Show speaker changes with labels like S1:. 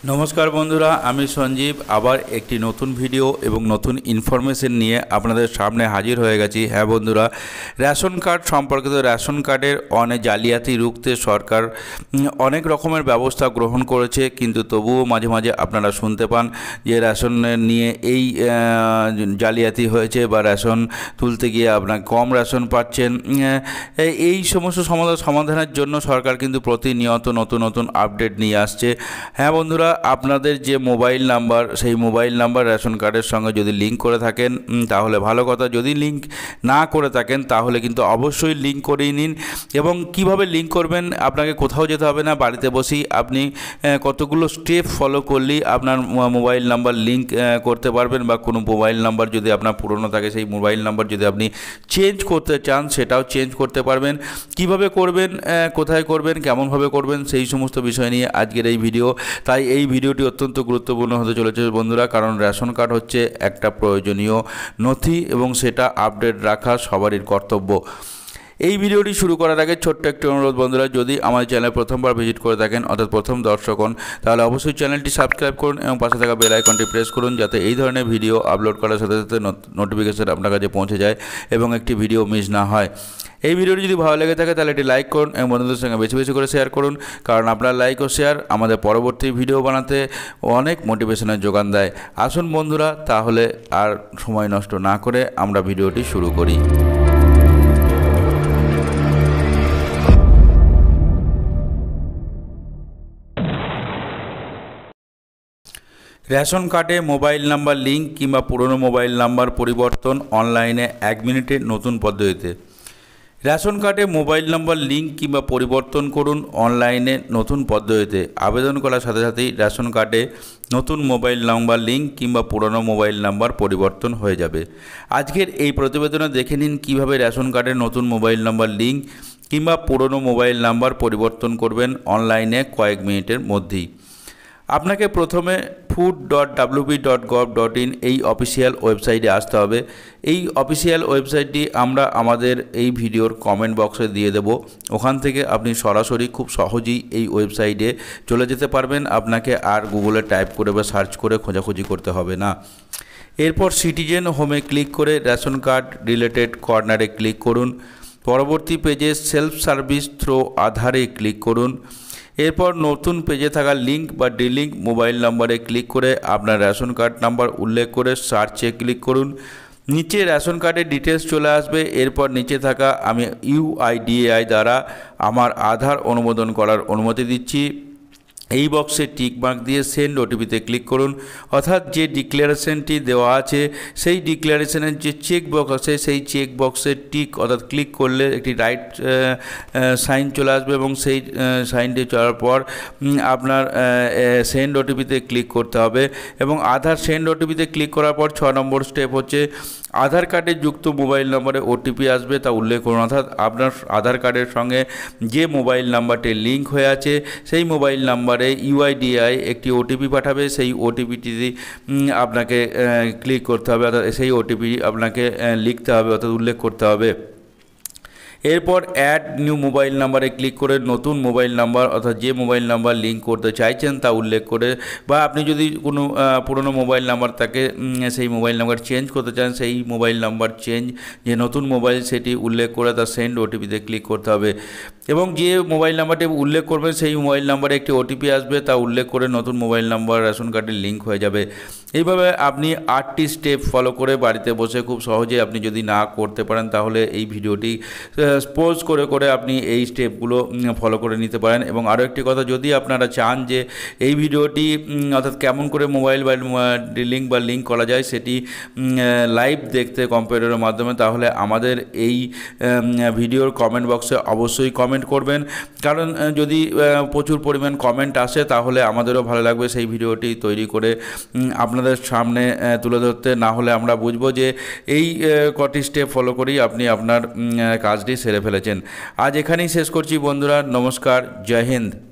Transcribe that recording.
S1: नमस्कार बंधुरा आमी संजीव आबार एक नतून भिडियो एवं नतून इनफरमेशन निये आपनादेर सामने हाजिर हो गेছি। हाँ बंधुरा रेशन कार्ड सम्पर्कित रेशन कार्डेर अनेक जालियाती रुखते सरकार अनेक रकमेर व्यवस्था ग्रहण करेছে, किन्तु तबुओ माझे माझे आपनारा शुनते पान जे रेशन निये एई जालियाती हয়েছে बा रेशन तुलते गिये आपनारा कम रेशन पाচ্ছেন। এই সমস্ত সমাধানের জন্য সরকার কিন্তু প্রতিনিয়ত নতুন নতুন আপডেট নিয়ে আসছে। হ্যাঁ বন্ধুরা, আপনাদের যে মোবাইল নাম্বার সেই মোবাইল নাম্বার রেশন কার্ডের সঙ্গে যদি লিঙ্ক করে থাকেন তাহলে ভালো কথা, যদি লিঙ্ক না করে থাকেন তাহলে কিন্তু অবশ্যই লিঙ্ক করেই নিন। এবং কিভাবে লিঙ্ক করবেন, আপনাকে কোথাও যেতে হবে না, বাড়িতে বসেই আপনি কতগুলো স্টেপ ফলো করলেই আপনার মোবাইল নাম্বার লিঙ্ক করতে পারবেন, বা কোনো মোবাইল নাম্বার যদি আপনার পুরনো থাকে সেই মোবাইল নাম্বার যদি আপনি চেঞ্জ করতে চান সেটাও চেঞ্জ করতে পারবেন। কিভাবে করবেন, কোথায় করবেন, কেমনভাবে করবেন সেই সমস্ত বিষয় নিয়ে আজকের এই ভিডিও। তাই এই ভিডিওটি অত্যন্ত গুরুত্বপূর্ণ হতে চলেছে বন্ধুরা, কারণ রেশন কার্ড হচ্ছে একটা প্রয়োজনীয় নথি এবং সেটা আপডেট রাখা সবারই কর্তব্য। এই ভিডিওটি শুরু করার আগে ছোট্ট একটি অনুরোধ বন্ধুরা, যদি আমার চ্যানেল প্রথমবার ভিজিট করে থাকেন অর্থাৎ প্রথম দর্শক হন তাহলে অবশ্যই চ্যানেলটি সাবস্ক্রাইব করুন এবং পাশে থাকা বেল আইকনটি প্রেস করুন, যাতে এই ধরনের ভিডিও আপলোড করার সাথে সাথে নোটিফিকেশন আপনার কাছে পৌঁছে যায় এবং একটি ভিডিও মিস না হয়। এই ভিডিওটি যদি ভালো লেগে থাকে তাহলে এটি লাইক করুন এবং বন্ধুদের সঙ্গে বেশি বেশি করে শেয়ার করুন, কারণ আপনার লাইক ও শেয়ার আমাদের পরবর্তী ভিডিও বানাতে অনেক মোটিভেশনের যোগান দেয়। আসুন বন্ধুরা, তাহলে আর সময় নষ্ট না করে আমরা ভিডিওটি শুরু করি। রেশন কার্ডে মোবাইল নাম্বার লিঙ্ক কিংবা পুরনো মোবাইল নাম্বার পরিবর্তন অনলাইনে 1 মিনিটে নতুন পদ্ধতিতে। রেশন কার্ডে মোবাইল নাম্বার লিঙ্ক কিংবা পরিবর্তন করুন অনলাইনে নতুন পদ্ধতিতে। আবেদন করার সাথে সাথেই রেশন কার্ডে নতুন মোবাইল নাম্বার লিঙ্ক কিংবা পুরনো মোবাইল নাম্বার পরিবর্তন হয়ে যাবে। আজকের এই প্রতিবেদনে দেখে নিন কীভাবে রেশন কার্ডের নতুন মোবাইল নাম্বার লিঙ্ক কিংবা পুরনো মোবাইল নাম্বার পরিবর্তন করবেন অনলাইনে কয়েক মিনিটের মধ্যেই। আপনাকে প্রথমে food.wp.gov.in এই অফিসিয়াল ওয়েবসাইটে আসতে হবে। এই অফিসিয়াল ওয়েবসাইটটি আমরা আমাদের এই ভিডিওর কমেন্ট বক্সে দিয়ে দেব। ওখান থেকে আপনি সরাসরি খুব সহজেই এই ওয়েবসাইটে চলে যেতে পারবেন, আপনাকে আর গুগলে টাইপ করে বা সার্চ করে খোঁজাখুঁজি করতে হবে না। এরপর সিটিজেন হোমে ক্লিক করে রেশন কার্ড রিলেটেড কর্নারে ক্লিক করুন। পরবর্তী পেজে সেলফ সার্ভিস থ্রো আধারে ক্লিক করুন। এরপর নতুন পেজে থাকা লিঙ্ক বা ডিলিঙ্ক মোবাইল নাম্বারে ক্লিক করে আপনার রেশন কার্ড নাম্বার উল্লেখ করে সার্চে ক্লিক করুন। নিচে রেশন কার্ডের ডিটেলস চলে আসবে। এরপর নিচে থাকা আমি ইউআইডিএআই দ্বারা আমার আধার অনুমোদন করার অনুমতি দিচ্ছি এই বক্সে টিক মার্ক দিয়ে সেন্ড ওটিপিতে ক্লিক করুন। অর্থাৎ যে ডিক্লারেশনটি দেওয়া আছে সেই ডিক্লারেশনের যে চেক বক্স আছে সেই চেক বক্সে টিক অর্থাৎ ক্লিক করলে একটি রাইট সাইন চলে আসবে এবং সেই সাইনটি চলার পর আপনার সেন্ড ওটিপিতে ক্লিক করতে হবে। এবং আধার সেন্ড ওটিপিতে ক্লিক করার পর 6 নম্বর স্টেপ হচ্ছে আধার কার্ডে যুক্ত মোবাইল নম্বরে ওটিপি আসবে তা উল্লেখ করুন। অর্থাৎ আপনার আধার কার্ডের সঙ্গে যে মোবাইল নাম্বারটি লিঙ্ক হয়ে আছে সেই মোবাইল নাম্বারে ইউআইডিআই একটি ওটিপি পাঠাবে, সেই ওটিপিটি আপনাকে ক্লিক করতে হবে, অর্থাৎ সেই ওটিপি আপনাকে লিখতে হবে অর্থাৎ উল্লেখ করতে হবে। এরপর অ্যাড নিউ মোবাইল নাম্বারে ক্লিক করে নতুন মোবাইল নাম্বার অর্থাৎ যে মোবাইল নাম্বার লিঙ্ক করতে চাইছেন তা উল্লেখ করে, বা আপনি যদি কোনো পুরনো মোবাইল নাম্বার থাকে সেই মোবাইল নাম্বার চেঞ্জ করতে চান সেই মোবাইল নাম্বার চেঞ্জ যে নতুন মোবাইল সেটি উল্লেখ করে তার সেন্ড ওটিপিতে ক্লিক করতে হবে। এবং যে মোবাইল নাম্বারটি উল্লেখ করবেন সেই মোবাইল নাম্বারে একটি ওটিপি আসবে তা উল্লেখ করে নতুন মোবাইল নাম্বার রেশন কার্ডের লিঙ্ক হয়ে যাবে। এইভাবে আপনি 8টি স্টেপ ফলো করে বাড়িতে বসে খুব সহজে, আপনি যদি না করতে পারেন তাহলে এই ভিডিওটি পোজ করে করে আপনি এই স্টেপগুলো ফলো করে নিতে পারেন। এবং আরও একটি কথা, যদি আপনারা চান যে এই ভিডিওটি অর্থাৎ কেমন করে মোবাইল বা লিঙ্ক করা যায় সেটি লাইভ দেখতে কম্পিউটারের মাধ্যমে, তাহলে আমাদের এই ভিডিওর কমেন্ট বক্সে অবশ্যই কমেন্ট করবেন, কারণ যদি প্রচুর পরিমাণ কমেন্ট আসে তাহলে আমাদেরও ভালো লাগবে সেই ভিডিওটি তৈরি করে আপনাদের সামনে তুলে ধরতে। না হলে আমরা বুঝবো যে এই কটি স্টেপ ফলো করেই আপনি আপনার কাজটি সেরে ফেলেছেন। আজ এখানেই শেষ করছি বন্ধুরা, নমস্কার, জয় হিন্দ।